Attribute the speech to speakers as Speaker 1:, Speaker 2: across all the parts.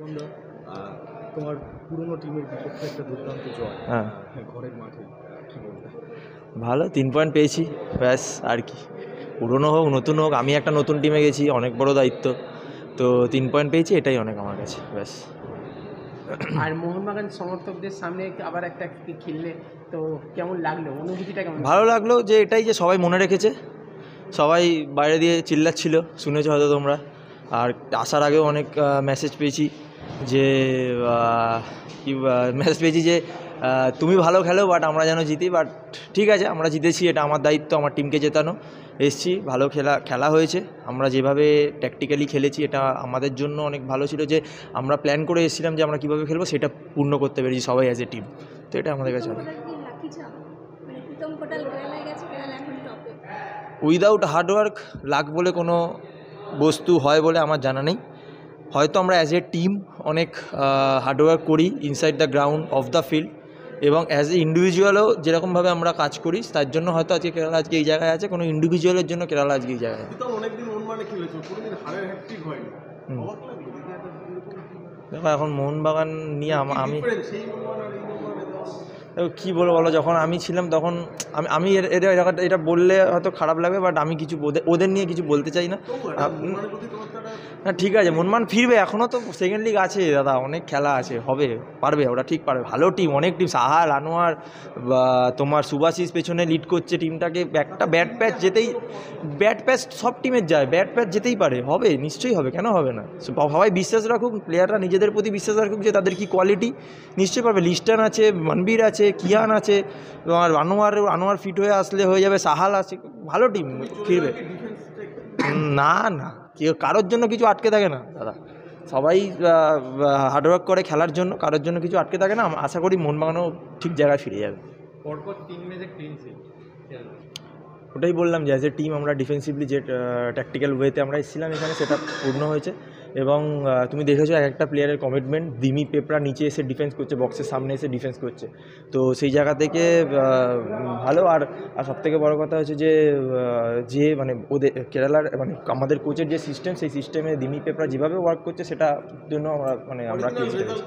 Speaker 1: বন্ধু, তোমার পুরনো টিমের বিপক্ষে একটা দুর্দান্ত জয় ঘরের মাঠে, কি বলবে?
Speaker 2: ভালো 3 পয়েন্ট পেয়েছি, ব্যাস। আর কি, পুরনো হোক নতুন হোক, আমি একটা নতুন টিমে গেছি, অনেক বড় দায়িত্ব। তো 3 পয়েন্ট পেয়েছি, এটাই অনেক আমার কাছে, ব্যাস।
Speaker 3: আর মোহনবাগান সমর্থকদের সামনে আবার একটা খেললে তো কেমন লাগলো, অনুভূতিটা কেমন?
Speaker 2: ভালো লাগলো যে এটাই যে সবাই মনে রেখেছে, সবাই বাইরে দিয়ে চিল্লাচ্ছিল, শুনেছো হয়তো তোমরা। আর আসার আগেও অনেক মেসেজ পেয়েছি যে মেসেজ পেয়েছি যে তুমি ভালো খেলো, বাট আমরা যেন জিতি। বাট ঠিক আছে, আমরা জিতেছি, এটা আমার দায়িত্ব, আমার টিমকে জেতানো। এসছি, ভালো খেলা হয়েছে। আমরা যেভাবে ট্যাকটিক্যালি খেলেছি, এটা আমাদের জন্য অনেক ভালো ছিল যে আমরা প্ল্যান করে এসেছিলাম যে আমরা কীভাবে খেলবো, সেটা পূর্ণ করতে পেরেছি সবাই অ্যাজ এ টিম। তো এটা আমাদের কাছে উইদাউট হার্ডওয়ার্ক লাক বলে কোনো বস্তু হয় বলে আমার জানা নেই। হয়তো আমরা অ্যাজ এ টিম অনেক হার্ডওয়ার্ক করি inside the ground of the field, এবং অ্যাজ এ ইন্ডিভিজুয়ালও যেরকমভাবে আমরা কাজ করি, তার জন্য হয়তো আজকে কেরালা আজকে এই জায়গায় আছে। কোনো ইন্ডিভিজুয়ালের জন্য কেরালা আজকে এই জায়গায় আছে। দেখো, এখন মোহনবাগান নিয়ে আমি কী বলবো বলো, যখন আমি ছিলাম তখন আমি এটা বললে হয়তো খারাপ লাগবে, বাট আমি কিছু ওদের নিয়ে কিছু বলতে চাই না। না, ঠিক আছে, মনমান ফিরবে, এখনও তো সেকেন্ড লিগ আছে দাদা, অনেক খেলা আছে, হবে, পারবে, ওরা ঠিক পারবে। ভালো টিম, অনেক টিম, সাহাল, আনোয়ার বা তোমার সুভাশিস পেছনে লিড করছে টিমটাকে। একটা ব্যাট প্যাচ সব টিমের যায়, ব্যাট প্যাচ যেতেই পারে, হবে, নিশ্চয়ই হবে, কেন হবে না? সবাই বিশ্বাস রাখুক, প্লেয়াররা নিজেদের প্রতি বিশ্বাস রাখুক যে তাদের কি কোয়ালিটি, নিশ্চয়ই পারবে। লিস্টান আছে, মনবীর আছে, কিয়ান আছে, তোমার আনোয়ার ফিট হয়ে আসলে হয়ে যাবে, সাহাল আছে, ভালো টিম, ফিরবে। না না, কেউ কারোর জন্য কিছু আটকে থাকে না দাদা, সবাই হার্ডওয়ার্ক করে খেলার জন্য, কারোর জন্য কিছু আটকে থাকে না। আশা করি মোহনবাগানও ঠিক জায়গায় ফিরে যাবে।
Speaker 1: পরপর 3 ম্যাচে ক্লিন শিট,
Speaker 2: ওটাই বললাম যে অ্যাজ এ টিম আমরা ডিফেন্সিভলি যে ট্যাকটিক্যাল ওয়েতে আমরা এসেছিলাম এখানে, সেটা পূর্ণ হয়েছে। এবং তুমি দেখেছো এক একটা প্লেয়ারের কমিটমেন্ট, দিমি পেপরা নিচে এসে ডিফেন্স করছে, বক্সের সামনে এসে ডিফেন্স করছে, তো সেই জায়গা থেকে ভালো। আর সবথেকে বড় কথা হচ্ছে যে মানে ওদের কেরালার মানে আমাদের কোচের যে সিস্টেম, সেই সিস্টেমে দিমি পেপরা যেভাবে ওয়ার্ক করছে, সেটার জন্য আমরা খেলতে পেরেছি।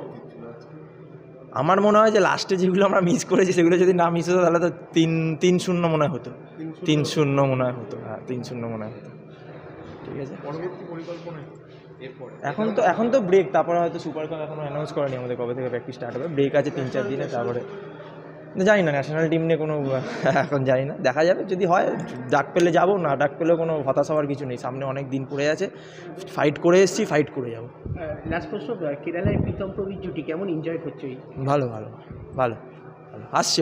Speaker 2: আমার মনে হয় যে লাস্টে যেগুলো আমরা মিস করেছি, সেগুলো যদি না মিস হতো তাহলে তো 3-0 মনে হতো, 3-0 মনে হতো, হ্যাঁ 3-0 মনে হতো। ঠিক আছে,
Speaker 1: পরবর্তী পরিকল্পনা এরপরে
Speaker 2: এখন তো ব্রেক, তারপরে হয়তো সুপার কাপ এখনও অ্যানাউন্স করেনি আমাদের কবে থেকে প্র্যাকটিস স্টার্ট হবে। ব্রেক আছে 3-4 দিনে, তারপরে জানি না, ন্যাশনাল টিম নিয়ে কোনো এখন জানি না, দেখা যাবে। যদি হয় ডাক পেলে যাবো, না ডাক পেলেও কোনো হতাশ হওয়ার কিছু নেই, সামনে অনেক দিন পড়ে আছে, ফাইট করে এসেছি, ফাইট করে যাবো।
Speaker 3: লাস্ট প্রশ্ন, কেরালায় প্রীতম প্রবীর জুটি কেমন এনজয় করছে?
Speaker 2: ভালো ভালো ভালো ভালো, আসছে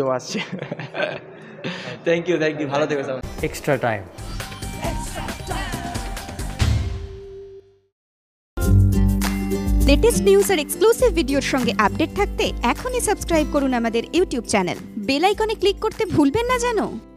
Speaker 2: থ্যাংক ইউ, ভালো থেকো সবাই।
Speaker 4: Extra time.
Speaker 5: লেটেস্ট নিউজ আর এক্সক্লুসিভ ভিডিওর সঙ্গে আপডেট থাকতে এখনই সাবস্ক্রাইব করুন আমাদের ইউটিউব চ্যানেল। বেল আইকনে ক্লিক করতে ভুলবেন না যেন।